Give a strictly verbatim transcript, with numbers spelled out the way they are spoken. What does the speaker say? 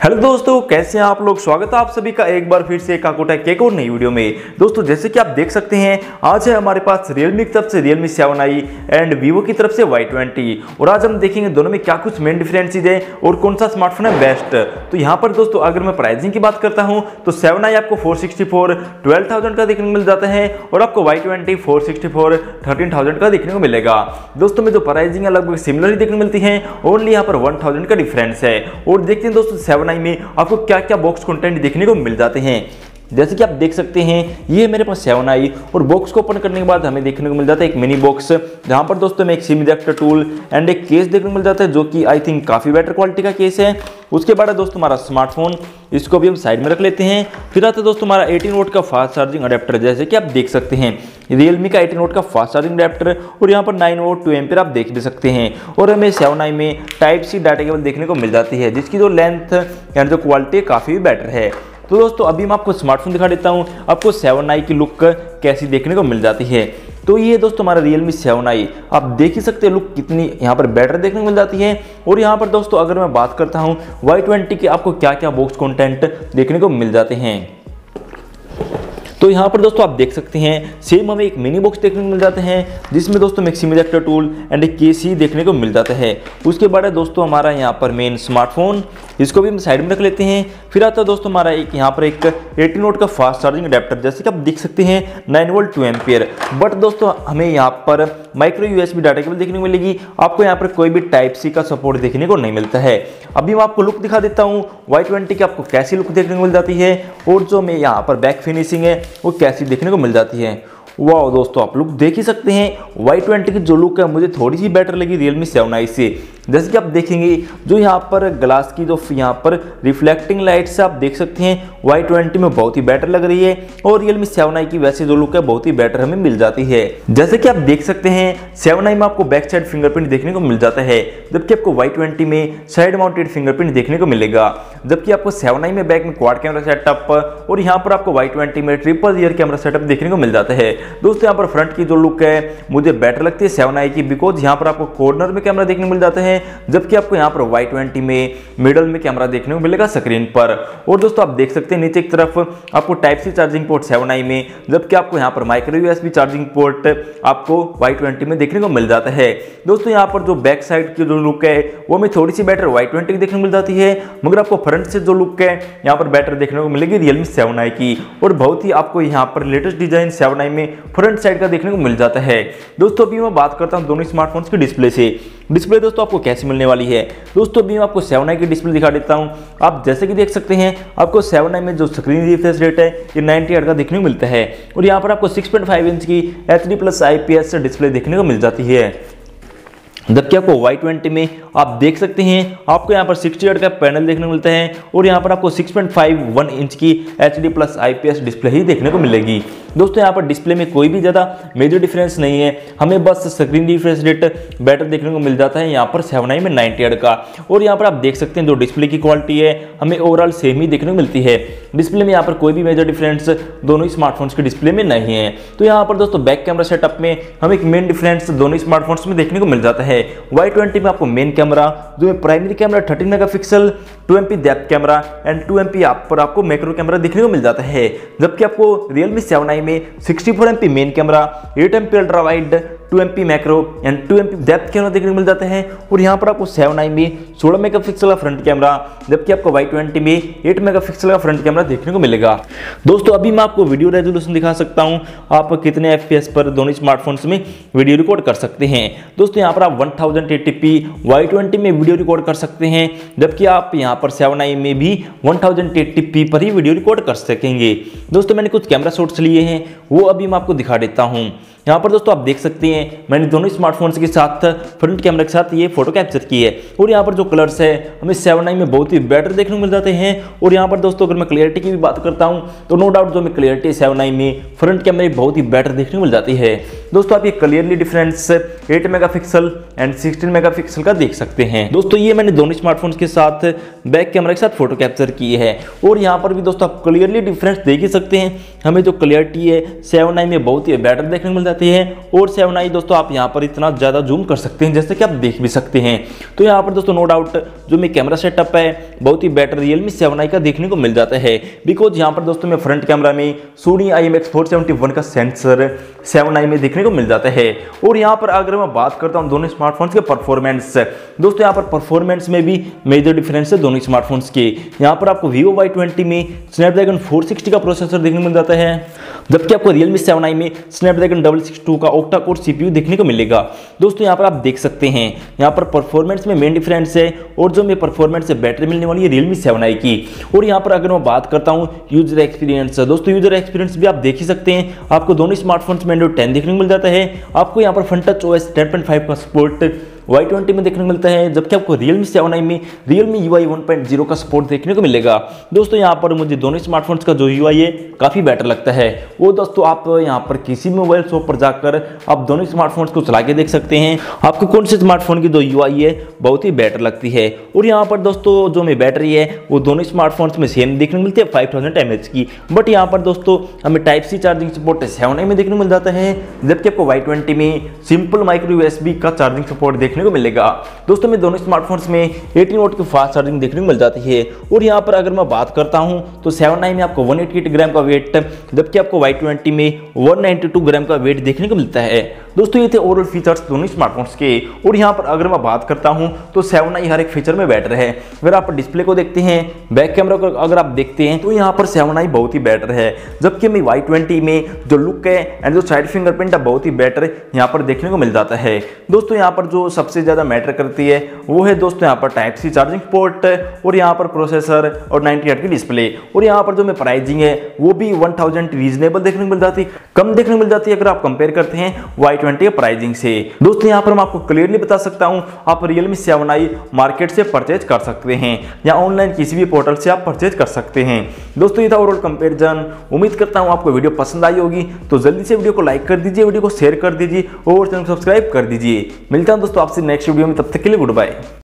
Hello दोस्तों, कैसे हैं आप लोग। स्वागत है आप सभी का एक बार फिर से काकोटेक के एक और नई वीडियो में। दोस्तों जैसे कि आप देख सकते हैं, आज है हमारे पास Realme की तरफ से Realme seven I and Vivo की तरफ से वाई ट्वेंटी, और आज हम देखेंगे दोनों में क्या कुछ मेन डिफरेंसेस है और कौन सा स्मार्टफोन है बेस्ट। तो यहाँ पर दोस्तों अगर मैं प्राइसिंग की बात करता हूँ तो सेवन आई आपको four sixty four twelve thousand का देखने को मिल जाता है और आपको Y twenty four sixty four thirteen thousand का देखने को मिलेगा। दोस्तों में जो प्राइसिंग है लगभग सिमिलर ही देखने को मिलती है, ओनली यहाँ पर वन थाउजेंड का डिफरेंस है। और देखते हैं दोस्तों सेवन आई में आपको क्या क्या बॉक्स कंटेंट देखने को मिल जाते हैं। जैसे कि आप देख सकते हैं, ये मेरे पास सेवन आई और बॉक्स को ओपन करने के बाद हमें देखने को मिल जाता है एक मिनी बॉक्स, जहां पर दोस्तों में एक सिम इजेक्टर टूल एंड एक केस देखने को मिल जाता है, जो कि आई थिंक काफ़ी बेटर क्वालिटी का केस है। उसके बाद है दोस्तों हमारा स्मार्टफोन, इसको भी हम साइड में रख लेते हैं। फिर आता है दोस्तों हमारा एटीन वोल्ट का फास्ट चार्जिंग अडेप्टर, जैसे कि आप देख सकते हैं Realme का एटीन वोल्ट का फास्ट चार्जिंग अडेप्टर, और यहाँ पर नाइन वोल्ट टू एम्पियर आप देख भी सकते हैं। और हमें सेवन आई में टाइप सी डाटा केबल देखने को मिल जाती है, जिसकी जो लेंथ एंड जो क्वालिटी काफ़ी बेटर है। तो दोस्तों अभी मैं आपको स्मार्टफोन दिखा देता हूँ, आपको सेवन आई की लुक कैसी देखने को मिल जाती है। तो ये दोस्तों हमारा Realme सेवन आई, आप देख ही सकते हैं लुक कितनी यहाँ पर बेटर देखने को मिल जाती है। और यहाँ पर दोस्तों अगर मैं बात करता हूँ वाई ट्वेंटी के आपको क्या क्या बॉक्स कंटेंट देखने को मिल जाते हैं, तो यहाँ पर दोस्तों आप देख सकते हैं सेम हमें एक मिनी बॉक्स देखने को मिल जाते हैं, जिसमें दोस्तों एक सिम इजेक्टर टूल एंड एक केस ही देखने को मिल जाता है। उसके बाद है दोस्तों हमारा यहाँ पर मेन स्मार्टफोन, इसको भी हम साइड में रख लेते हैं। फिर आता है दोस्तों हमारा एक यहाँ पर एक एटीन वोल्ट का फास्ट चार्जिंग अडेप्टर, जैसे कि आप देख सकते हैं nine volt two ampere. But दोस्तों हमें यहाँ पर माइक्रो यूएसबी डाटा केबल देखने को मिलेगी, आपको यहाँ पर कोई भी टाइप सी का सपोर्ट देखने को नहीं मिलता है। अभी मैं आपको लुक दिखा देता हूँ वाई ट्वेंटी की आपको कैसी लुक देखने को मिल जाती है, और जो मैं यहाँ पर बैक फिनिशिंग है वो कैसी देखने को मिल जाती है। वाह दोस्तों आप लुक देख ही सकते हैं, वाई ट्वेंटी की जो लुक है मुझे थोड़ी सी बेटर लगी Realme सेवन आई से। जैसे कि आप देखेंगे जो यहाँ पर ग्लास की जो यहाँ पर रिफ्लेक्टिंग लाइट से आप देख सकते हैं वाई ट्वेंटी में बहुत ही बेटर लग रही है, और Realme सेवन आई की वैसे जो लुक है बहुत ही बेटर हमें मिल जाती है। जैसे कि आप देख सकते हैं सेवन आई में आपको बैक साइड फिंगरप्रिंट देखने को मिल जाता है, जबकि आपको वाई ट्वेंटी में साइड माउंटेड फिंगरप्रिंट देखने को मिलेगा। जबकि आपको सेवन आई में बैक में क्वाड कैमरा सेटअप और यहाँ पर आपको वाई ट्वेंटी में ट्रिपल रियर कैमरा सेटअप देखने को मिल जाता है। दोस्तों यहाँ पर फ्रंट की जो लुक है मुझे बेटर लगती है सेवन आई की, बिकॉज यहाँ पर आपको कॉर्नर में कैमरा देखने को मिल जाता है, जबकि आपको यहाँ पर वाई ट्वेंटी में मिडल में कैमरा देखने को मिलेगा स्क्रीन पर। और दोस्तों आप देख सकते हैं नीचे की तरफ आपको type C charging port seven I में, जबकि आपको यहाँ पर माइक्रो यूएसबी चार्जिंग पोर्ट आपको वाई ट्वेंटी में देखने को मिल जाता है। दोस्तों यहाँ पर जो बैक साइड की जो लुक है वो हमें थोड़ी सी बेटर वाई ट्वेंटी की देखने को मिल जाती है, मगर आपको फ्रंट से जो लुक है यहाँ पर बेटर देखने को मिलेगी Realme सेवन आई की। और बहुत ही आपको यहाँ पर लेटेस्ट डिजाइन सेवन आई में फ्रंट साइड का देखने को मिल जाता है। दोस्तों अभी मैं बात करता हूँ दोनों स्मार्टफोन्स की डिस्प्ले से। डिस्प्ले दोस्तों आपको कैसी मिलने वाली है, दोस्तों अभी मैं आपको सेवन आई की डिस्प्ले दिखा देता हूँ। आप जैसे कि देख सकते हैं आपको सेवन आई में जो स्क्रीन रिफ्रेश रेट है ये नाइंटी हर्ट्ज का देखने को मिलता है, और यहाँ पर आपको सिक्स पॉइंट फाइव इंच की H D plus I P S display देखने को मिल जाती है। जबकि आपको वाई ट्वेंटी में आप देख सकते हैं आपको यहाँ पर सिक्सटी हर्ट्ज का पैनल देखने को मिलता है, और यहाँ पर आपको six point five one inch की H D plus I P S display ही देखने को मिलेगी। दोस्तों यहाँ पर डिस्प्ले में कोई भी ज़्यादा मेजर डिफरेंस नहीं है, हमें बस स्क्रीन रिफ्रेश रेट बेटर देखने को मिल जाता है यहाँ पर सेवन आई में नाइंटी हर्ट्ज का। और यहाँ पर आप देख सकते हैं जो डिस्प्ले की क्वालिटी है हमें ओवरऑल सेम ही देखने को मिलती है। डिस्प्ले में यहाँ पर कोई भी मेजर डिफरेंस दोनों स्मार्टफोन्स के डिस्प्ले में नहीं है। तो यहाँ पर दोस्तों बैक कैमरा सेटअप में हमें एक मेन डिफरेंस दोनों स्मार्टफोन्स में देखने को मिल जाता है। वाई ट्वेंटी में आपको मेन कैमरा जो primary camera thirteen megapixel, two M P depth camera and two M P आप पर आपको मैक्रो कैमरा देखने को मिल जाता है, जबकि आपको Realme सेवन आई में sixty four M P main camera, eight M P ultra wide, two M P macro and two M P depth camera देखने को मिल जाता है। और यहाँ पर आपको सेवन आई में सोलह मेगापिक्सल का फ्रंट कैमरा, जबकि आपको वाई ट्वेंटी में एट मेगापिक्सल का फ्रंट कैमरा देखने को मिलेगा। दोस्तों अभी मैं आपको वीडियो रेजोल्यूशन दिखा सकता हूँ, आप कितने एफ पी एस पर दोनों स्मार्टफोन्स में वीडियो रिकॉर्ड कर सकते हैं। दोस्तों यहाँ पर आप one thousand eighty P Y twenty में वीडियो रिकॉर्ड कर सकते हैं, जबकि आप यहाँ पर सेवन आई में भी वन थाउजेंड एटी पी पर ही वीडियो रिकॉर्ड कर सकेंगे। दोस्तों मैंने कुछ कैमरा शॉट्स लिए हैं, वो अभी मैं आपको दिखा देता हूँ। यहाँ पर दोस्तों आप देख सकते हैं मैंने दोनों स्मार्टफोन्स के साथ फ्रंट कैमरा के साथ ये फोटो कैप्चर की है, और यहाँ पर जो कलर्स है हमें सेवन आई में बहुत ही बेटर देखने को मिल जाते हैं। और यहाँ पर दोस्तों अगर मैं क्लियरिटी की भी बात करता हूँ तो नो डाउट जो मैं क्लियरिटी सेवन आई में फ्रंट कैमरे बहुत ही बेटर देखने को मिल जाती है। दोस्तों आप ये clearly difference eight megapixel and sixteen megapixel का देख सकते हैं। दोस्तों ये मैंने दोनों स्मार्टफोन्स के साथ बैक कैमरा के साथ फोटो कैप्चर की है और यहाँ पर भी दोस्तों आप क्लियरली डिफरेंस देख ही सकते हैं। हमें जो क्लियरिटी है सेवन आई में बहुत ही बेटर देखने को मिल जाती है और सेवन आई दोस्तों आप यहाँ पर इतना ज़्यादा जूम कर सकते हैं जैसे कि आप देख भी सकते हैं। तो यहाँ पर दोस्तों नो डाउट जो मैं कैमरा सेटअप है बहुत ही बेटर रियलमी सेवन आई का देखने को मिल जाता है, बिकॉज यहाँ पर दोस्तों मैं फ्रंट कैमरा में Sony I M X four seventy one का सेंसर सेवन आई में देखने को मिल जाता है। और यहाँ पर अगर मैं बात करता हूँ दोनों स्मार्टफोन्स के परफॉर्मेंस, दोस्तों यहाँ पर परफॉर्मेंस में भी मेजर डिफरेंस है दोनों स्मार्टफोन्स के। यहाँ पर आपको वीवो वाई ट्वेंटी में स्नैपड्रैगन फोर सिक्सटी का प्रोसेसर देखने को मिल जाता है, जबकि आपको रियलमी सेवन आई में स्नैपड्रैगन डबल सिक्स टू का ऑक्टा कोर सीपीयू देखने को मिलेगा। दोस्तों यहाँ पर आप देख सकते हैं यहाँ पर परफॉर्मेंस में मेन डिफरेंस है और जो मैं परफॉर्मेंस से बैटरी मिलने वाली है रियलमी सेवन आई की। और यहाँ पर अगर मैं बात करता हूँ यूजर एक्सपीरियंस, दोस्तों यूजर एक्सपीरियंस भी आप देख ही सकते हैं, आपको दोनों स्मार्टफोन्स में एंड्रॉइड टेन देखने को मिल जाता है। आपको यहाँ पर Funtouch OS ten point five का सपोर्ट वाई ट्वेंटी में देखने को मिलता है, जबकि आपको रियलमी सेवन आई में Realme U I one point zero का सपोर्ट देखने को मिलेगा। दोस्तों यहाँ पर मुझे दोनों स्मार्टफोन्स का जो यू आई है काफ़ी बेटर लगता है। वो दोस्तों आप यहाँ पर किसी भी मोबाइल शॉप पर जाकर आप दोनों स्मार्टफोन्स को चला के देख सकते हैं, आपको कौन से स्मार्टफोन की जो यू आई है बहुत ही बेटर लगती है। और यहाँ पर दोस्तों जो मैं बैटरी है वो दोनों स्मार्टफोन्स में सेम देखने को मिलती है फाइव थाउजेंड एम एच की, बट यहाँ पर दोस्तों हमें type C charging support seven I में देखने को मिल जाता है, जबकि आपको वाई ट्वेंटी में सिंपल माइक्रो यूएसबी का चार्जिंग सपोर्ट देखने को मिलेगा। दोस्तों में दोनों स्मार्टफोन्स में एटीन वोल्ट की फास्ट चार्जिंग देखने को मिल जाती है। और यहाँ पर अगर मैं बात करता हूं तो सेवन आई में आपको वन एटी एट ग्राम का वेट, जबकि आपको वाई ट्वेंटी में वन नाइंटी टू ग्राम का वेट देखने को मिलता है। दोस्तों ये थे ओवरऑल फीचर्स दोनों स्मार्टफोन्स के। और यहाँ पर अगर मैं बात करता हूं तो सेवन आई हर एक फीचर में बेटर है। अगर आप डिस्प्ले को देखते हैं, बैक कैमरा को अगर आप देखते हैं तो यहाँ पर सेवन आई बहुत ही बेटर है, जबकि मैं वाई ट्वेंटी में जो लुक है एंड जो साइड फिंगरप्रिंट है बहुत ही बेटर यहाँ पर देखने को मिल जाता है। दोस्तों यहाँ पर जो सबसे ज्यादा मैटर करती है वो है दोस्तों यहाँ पर टाइप सी चार्जिंग पोर्ट और यहाँ पर प्रोसेसर और नाइंटी हर्ट्ज की डिस्प्ले। और यहाँ पर जो मैं प्राइसिंग है वो भी वन थाउजेंड रीजनेबल देखने को मिल जाती है, कम देखने को मिल जाती है अगर आप कंपेयर करते हैं वाई ट्वेंटी के प्राइसिंग से। दोस्तों यहाँ पर मैं आपको क्लियरली बता सकता हूँ आप रियलमी सेवन आई मार्केट से परचेज कर सकते हैं या ऑनलाइन किसी भी पोर्टल से आप परचेज कर सकते हैं। दोस्तों ये था ओवरऑल कंपेरिजन। उम्मीद करता हूँ आपको वीडियो पसंद आई होगी, तो जल्दी से वीडियो को लाइक कर दीजिए, वीडियो को शेयर कर दीजिए और चैनल सब्सक्राइब कर दीजिए। मिलता हूँ दोस्तों आपसे नेक्स्ट वीडियो में, तब तक के लिए गुड बाय।